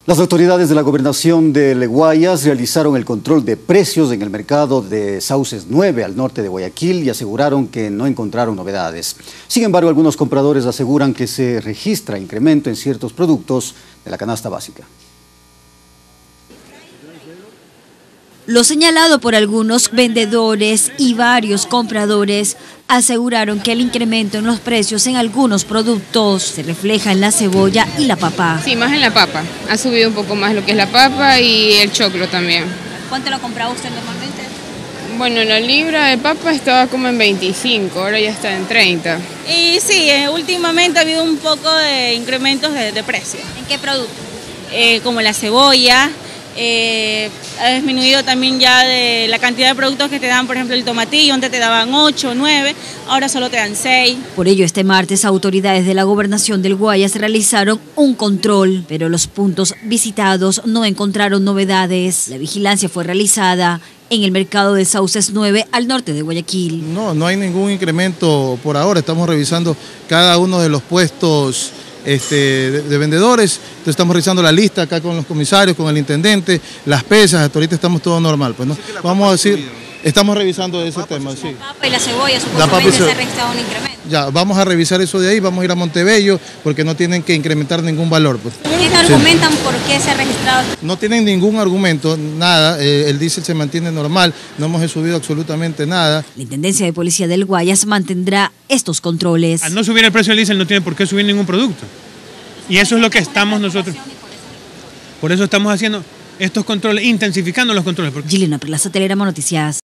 Las autoridades de la gobernación de Guayas realizaron el control de precios en el mercado de Sauces 9 al norte de Guayaquil y aseguraron que no encontraron novedades. Sin embargo, algunos compradores aseguran que se registra incremento en ciertos productos de la canasta básica. Lo señalado por algunos vendedores y varios compradores aseguraron que el incremento en los precios en algunos productos se refleja en la cebolla y la papa. Sí, más en la papa. Ha subido un poco más lo que es la papa y el choclo también. ¿Cuánto lo compraba usted normalmente? Bueno, la libra de papa estaba como en 25, ahora ya está en 30. Y sí, últimamente ha habido un poco de incrementos de precio. ¿En qué producto? Como la cebolla. Ha disminuido también ya de la cantidad de productos que te dan, por ejemplo el tomatillo, antes te daban 8, 9, ahora solo te dan 6. Por ello, este martes, autoridades de la gobernación del Guayas realizaron un control, pero los puntos visitados no encontraron novedades. La vigilancia fue realizada en el mercado de Sauces 9 al norte de Guayaquil. No hay ningún incremento por ahora, estamos revisando cada uno de los puestos de vendedores, entonces estamos revisando la lista acá con los comisarios, con el intendente, las pesas, hasta ahorita estamos todo normal, pues, ¿no? Vamos a decir, estamos revisando ese tema, sí. La papa y la cebolla, supuestamente se ha registrado un incremento. Ya, vamos a revisar eso de ahí, vamos a ir a Montebello, porque no tienen que incrementar ningún valor, pues. ¿Qué argumentan por qué se ha registrado? No tienen ningún argumento, nada, el diésel se mantiene normal, no hemos subido absolutamente nada. La Intendencia de Policía del Guayas mantendrá estos controles. Al no subir el precio del diésel no tiene por qué subir ningún producto. Y eso es lo que estamos nosotros. Por eso estamos haciendo estos controles, intensificando los controles. Gilena Perlaza, Telerama Noticias.